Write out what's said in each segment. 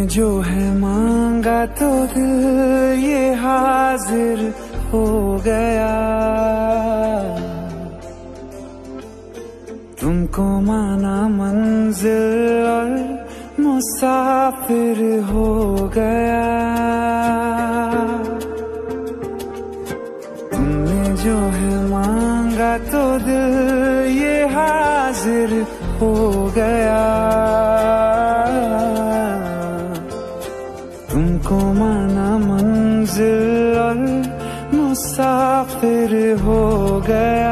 जो है मांगा तो दिल ये हाजिर हो गया। तुमको माना मंजिल और मुसाफिर हो गया। तुमने जो है मांगा तो दिल ये हाजिर हो गया। तुमको माना मंजिल और मुसाफिर हो गया।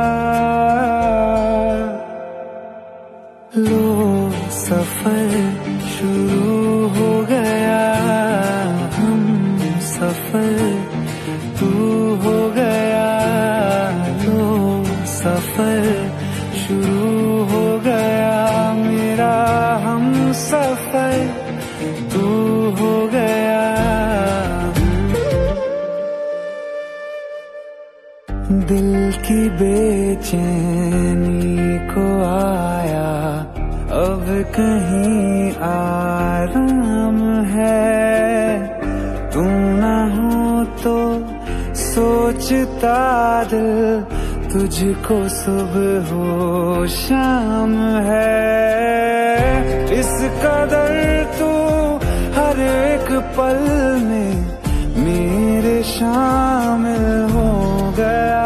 लो सफर शुरू हो गया, हम सफर तू हो गया। लो सफर शुरू हो गया, मेरा हम सफर तू हो गया। दिल की बेचैनी को आया अब कहीं आराम है। तू ना हो तो सोचता दिल तुझको सुबह हो शाम है। इस कदर तू हर एक पल में मेरे शामिल हो गया।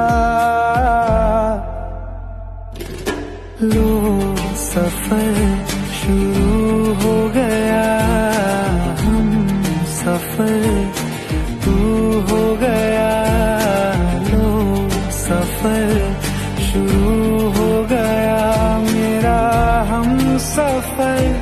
लो सफर शुरू हो गया, हम सफर तू हो गया। लो सफर शुरू हो गया, मेरा हम सफर